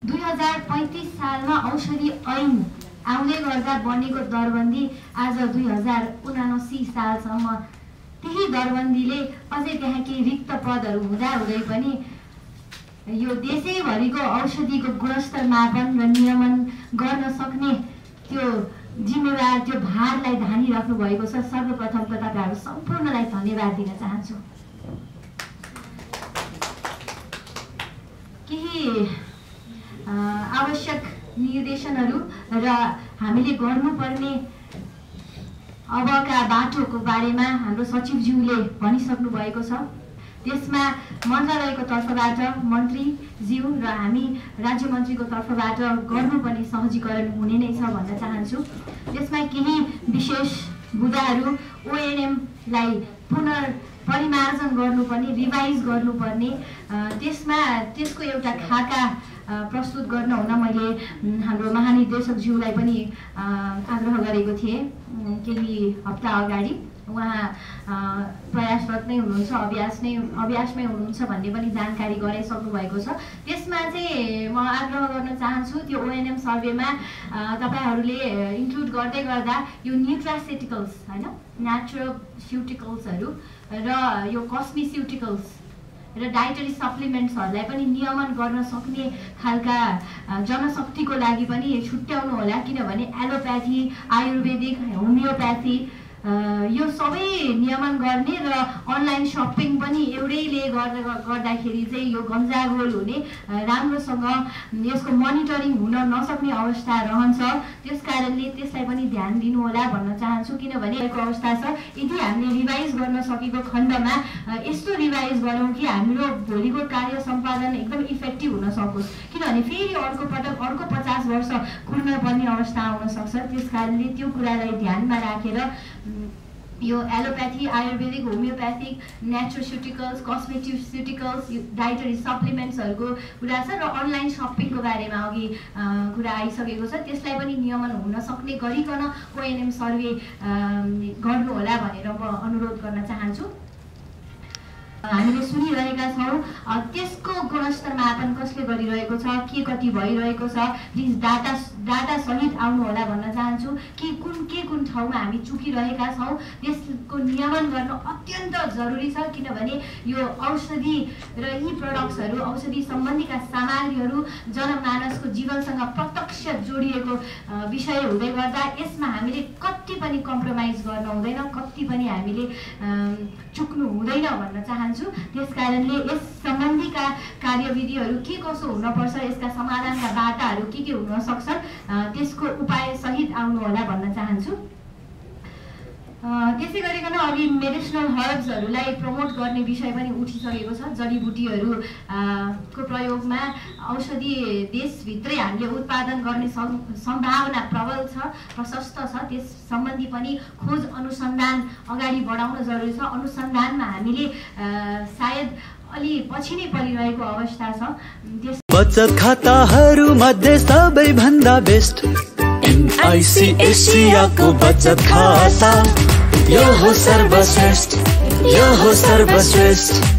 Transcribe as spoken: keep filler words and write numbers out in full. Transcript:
दुई हजार पैँतिस सालमा औषधि ऐन आउँदै गर्दा बनेको दरबन्दी आज दुई हजार उनासी सालसम्म त्यही दरबन्दीले अझै त्यहाँ केही रिक्त पदहरू हुँदा हुँदै पनि यो देशैभरिको औषधिको गुणस्तर मापन र नियमन गर्न सक्ने त्यो जिम्मेवार त्यो भारलाई धानिराख्नु भएको छ। सर्वप्रथम त तपाईँहरू सम्पूर्णलाई धन्यवाद दिन चाहन्छु। केही आवश्यक निर्देशनहरू र हामीले गर्नुपर्ने अबका बाटोको बारेमा हाम्रो सचिवज्यूले भनिसक्नु भएको छ। त्यसमा मन्त्रालयको तर्फबाट मन्त्रीज्यू र हामी राज्य मन्त्रीको तर्फबाट गर्नुपर्ने सहजीकरण हुने नै छ भन्न चाहन्छु। त्यसमा केही विशेष बुदाहरू ओएनएमलाई पुनर्परिमार्जन गर्नुपर्ने, रिभाइज गर्नुपर्ने, त्यसमा त्यसको एउटा खाका प्रस्तुत गर्न हुन मैले हाम्रो महानिर्देशकज्यूलाई पनि आग्रह गरेको थिएँ केही हप्ता अगाडि। उहाँ प्रयासरत नै हुनुहुन्छ, अभ्यास नै अभ्यासमै हुनुहुन्छ भन्ने पनि जानकारी गराइसक्नु भएको छ। त्यसमा चाहिँ म आग्रह गर्न चाहन्छु त्यो ओएनएम सर्वेमा तपाईँहरूले इन्क्लुड गर्दै गर्दा यो न्युट्रासेटिकल्स होइन, न्याचुरोस्युटिकल्सहरू र यो कस्मेस्युटिकल्स र डाइटरी सप्लिमेन्ट्सहरूलाई पनि नियमन गर्न सक्ने खालका जनशक्तिको लागि पनि छुट्याउनु होला। किनभने एलोप्याथी, आयुर्वेदिक, होमियोप्याथी यो सबै नियमन गर्ने र अनलाइन सपिङ पनि एउटैले गर्दाखेरि चाहिँ यो गन्जागोल हुने, राम्रोसँग यसको मोनिटरिङ हुन नसक्ने अवस्था रहन्छ। त्यस कारणले त्यसलाई पनि ध्यान दिनु होला भन्न चाहन्छु। किनभने यो अवस्था छ, यदि हामीले रिभाइज गर्न सकेको खण्डमा यस्तो रिभाइज गरौँ कि हाम्रो भोलिको कार्य सम्पादन एकदम इफेक्टिभ हुन सकोस्। किनभने फेरि अर्को पटक अर्को पचास वर्ष कुर्न पर्ने अवस्था आउन सक्छ। त्यस कारणले त्यो कुरालाई ध्यानमा राखेर यो allopathy, Ayurvedic, homeopathic, nutraceuticals, cosmeceuticals, dietary सप्लिमेन्ट्सहरूको कुरा छ र अनलाइन सपिङको बारेमा अघि कुरा आइसकेको छ। त्यसलाई पनि नियमन हुन सक्ने गरिकन ओएनएम सर्वे गर्नु होला भनेर म अनुरोध गर्न चाहन्छु। हामीले सुनिरहेका छौँ त्यसको गुणस्तर मापन कसले गरिरहेको छ, के कति भइरहेको छ, प्लिज डाटा डाटा सहित आउनु होला भन्न चाहन्छु। कि कुन के कुन ठाउँमा हामी चुकिरहेका छौँ त्यसको नियमन गर्न अत्यन्त जरुरी छ। किनभने यो औषधि र यी प्रडक्ट्सहरू, औषधि सम्बन्धीका सामग्रीहरू जनमानसको जीवनसँग प्रत्यक्ष जोडिएको विषय हुँदै गर्दा यसमा हामीले कति पनि कम्प्रोमाइज गर्न हुँदैन, कति पनि हामीले चुक्नु हुँदैन भन्न चाहन्छु। त्यस कारणले यस सम्बन्धीका कार्यविधिहरू के कसो हुनपर्छ, यसका समाधानका बाटाहरू के के हुन सक्छन्, त्यसको उपाय सहित आउनु होला भन्न चाहन्छु। त्यसै गरिकन अघि मेडिसिनल हर्ब्सहरूलाई प्रमोट गर्ने विषय पनि उठिसकेको छ। जडीबुटीहरू को प्रयोगमा औषधि देशभित्रै हामीले उत्पादन गर्ने सम्भावना प्रबल छ, प्रशस्त छ। त्यस सम्बन्धी पनि खोज अनुसन्धान अगाडि बढाउन जरुरी छ। अनुसन्धानमा हामीले सायद अलि पछि नै परिरहेको अवस्था छ। बचत खाताहरू मध्ये सबैभन्दा बेस्ट एनआइसी बचत खाता, यो हो सर्वश्रेष्ठ, यो हो सर्वश्रेष्ठ।